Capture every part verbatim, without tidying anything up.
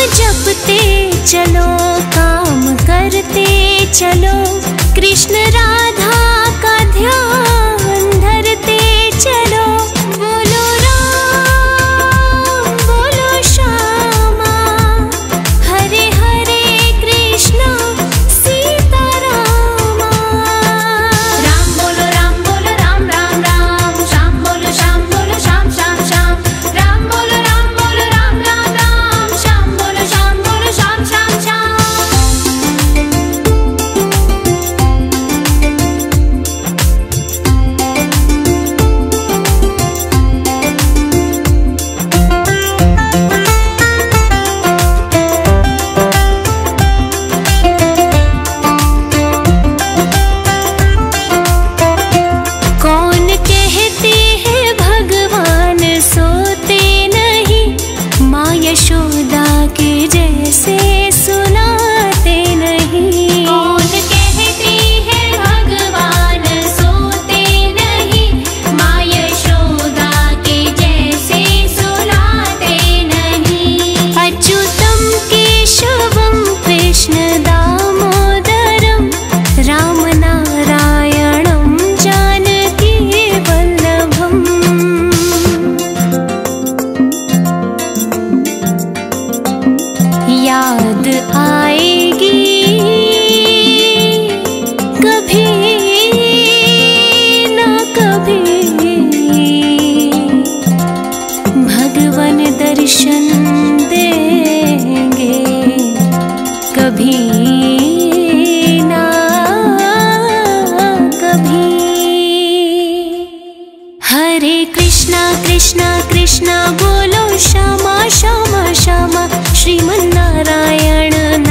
जपते चलो, काम करते चलो, कृष्ण राधा का ध्यान धरते चलो। बोलो राम बोलो श्यामा, हरे हरे कृष्णा सीता रामा। राम बोलो राम बोलो राम राम राम, श्याम बोलो श्याम बोलो श्याम श्याम श्याम, राम बोलो राम बोलो राम राम राम, श्याम बोलो श्याम बोलो श्याम श्याम श्याम। कौन कहते हैं भगवान सोते नहीं, माँ यशोदा के जैसे सुनाते नहीं। कौन कहते हैं भगवान सोते नहीं, माँ यशोदा के जैसे सुनाते नहीं। अच्युतम केशवम कृष्ण दामोदरम, राम नारायणम जानकी वल्लभम। याद आएगी कभी ना कभी, भगवान दर्शन देंगे कभी ना कभी। हरे कृष्णा कृष्णा कृष्णा बोलो श्यामा श्यामा श्यामा, श्रीमन्नारायण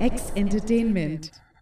X Entertainment.